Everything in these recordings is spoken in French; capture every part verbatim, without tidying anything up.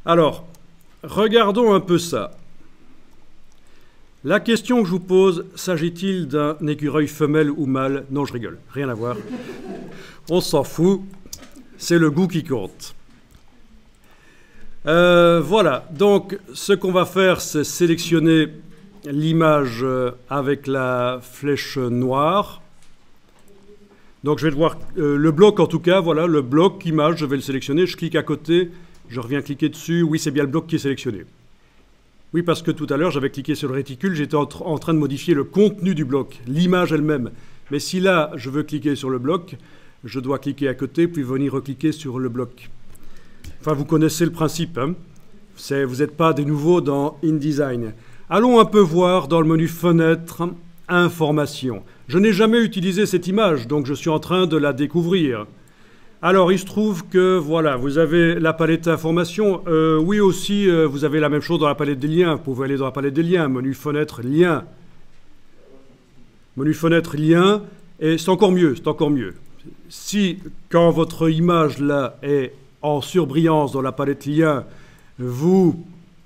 Alors, regardons un peu ça. La question que je vous pose, s'agit-il d'un écureuil femelle ou mâle? Non, je rigole, rien à voir. On s'en fout, c'est le goût qui compte. Euh, voilà, donc ce qu'on va faire, c'est sélectionner l'image avec la flèche noire. Donc je vais devoir, euh, le bloc en tout cas, voilà, le bloc image, je vais le sélectionner, je clique à côté, je reviens cliquer dessus, oui c'est bien le bloc qui est sélectionné. Oui, parce que tout à l'heure j'avais cliqué sur le réticule, j'étais en, en train de modifier le contenu du bloc, l'image elle-même. Mais si là je veux cliquer sur le bloc, je dois cliquer à côté, puis venir recliquer sur le bloc. Enfin, vous connaissez le principe, hein. Vous n'êtes pas des nouveaux dans InDesign. Allons un peu voir dans le menu Fenêtre, Information. Je n'ai jamais utilisé cette image, donc je suis en train de la découvrir. Alors, il se trouve que, voilà, vous avez la palette Information. Euh, oui, aussi, euh, vous avez la même chose dans la palette des liens. Vous pouvez aller dans la palette des liens, menu Fenêtre, Liens. Menu Fenêtre, Liens, et c'est encore mieux, c'est encore mieux. Si, quand votre image, là, est en surbrillance dans la palette Liens, vous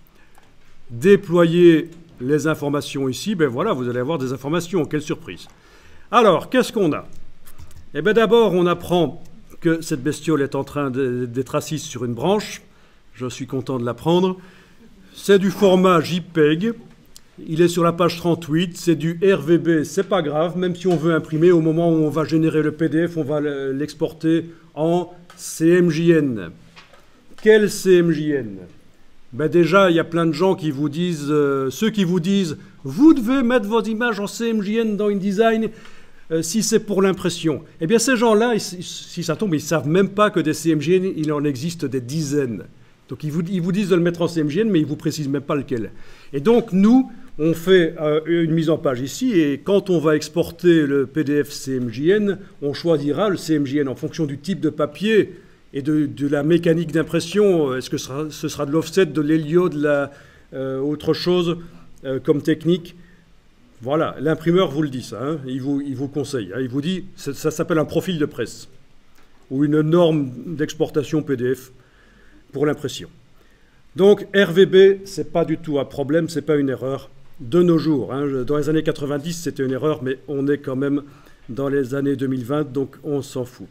déployez les informations ici, ben voilà, vous allez avoir des informations. Quelle surprise. Alors, qu'est-ce qu'on a? Eh bien, d'abord, on apprend que cette bestiole est en train d'être assise sur une branche. Je suis content de l'apprendre. C'est du format JPEG. Il est sur la page trente-huit. C'est du R V B. C'est pas grave, même si on veut imprimer, au moment où on va générer le P D F, on va l'exporter en C M J N. Quel C M J N? Ben déjà, il y a plein de gens qui vous disent, euh, ceux qui vous disent, vous devez mettre votre image en C M J N dans InDesign euh, si c'est pour l'impression. Eh bien, ces gens-là, si ça tombe, ils ne savent même pas que des C M J N, il en existe des dizaines. Donc, ils vous, ils vous disent de le mettre en C M J N, mais ils ne vous précisent même pas lequel. Et donc, nous, on fait euh, une mise en page ici, et quand on va exporter le P D F C M J N, on choisira le C M J N en fonction du type de papier et de, de la mécanique d'impression. Est-ce que ce sera, ce sera de l'offset, de l'hélio, de la euh, autre chose euh, comme technique? Voilà, l'imprimeur vous le dit ça, hein, il, vous, il vous conseille. Hein, il vous dit, ça, ça s'appelle un profil de presse ou une norme d'exportation P D F pour l'impression. Donc R V B, ce n'est pas du tout un problème, ce n'est pas une erreur de nos jours. Hein. Dans les années quatre-vingt-dix, c'était une erreur, mais on est quand même dans les années deux mille vingt, donc on s'en fout.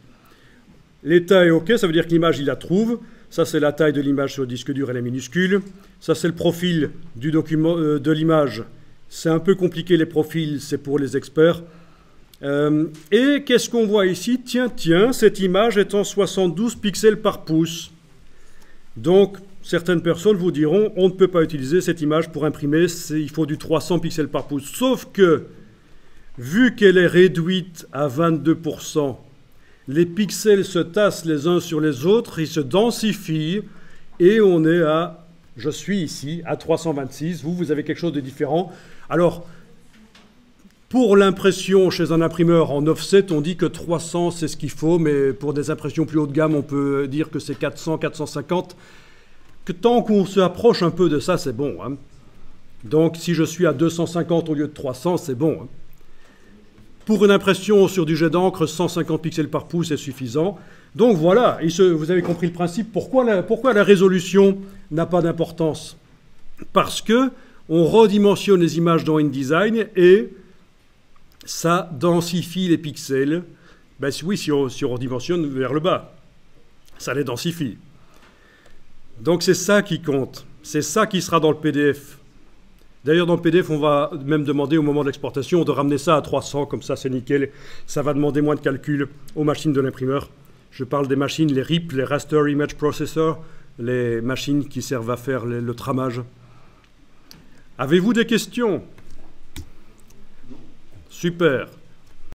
L'état est OK, ça veut dire que l'image, il la trouve. Ça, c'est la taille de l'image sur le disque dur, elle est minuscule. Ça, c'est le profil du document, euh, de l'image. C'est un peu compliqué, les profils, c'est pour les experts. Euh, et qu'est-ce qu'on voit ici? Tiens, tiens, cette image est en soixante-douze pixels par pouce. Donc, certaines personnes vous diront, on ne peut pas utiliser cette image pour imprimer, il faut du trois cents pixels par pouce. Sauf que, vu qu'elle est réduite à vingt-deux pour cent, les pixels se tassent les uns sur les autres, ils se densifient, et on est à, je suis ici, à trois cent vingt-six. Vous, vous avez quelque chose de différent. Alors, pour l'impression chez un imprimeur en offset, on dit que trois cents, c'est ce qu'il faut, mais pour des impressions plus haut de gamme, on peut dire que c'est quatre cents, quatre cent cinquante. Que tant qu'on se approche un peu de ça, c'est bon. Hein. Donc, si je suis à deux cent cinquante au lieu de trois cents, c'est bon. Hein. Pour une impression sur du jet d'encre, cent cinquante pixels par pouce est suffisant. Donc voilà, et ce, vous avez compris le principe. Pourquoi la, pourquoi la résolution n'a pas d'importance? Parce que on redimensionne les images dans InDesign et ça densifie les pixels. Ben oui, si on, si on redimensionne vers le bas, ça les densifie. Donc c'est ça qui compte. C'est ça qui sera dans le P D F. D'ailleurs, dans le P D F, on va même demander au moment de l'exportation de ramener ça à trois cents, comme ça c'est nickel. Ça va demander moins de calcul aux machines de l'imprimeur. Je parle des machines, les R I P, les Raster Image Processor, les machines qui servent à faire le, le tramage. Avez-vous des questions? Super.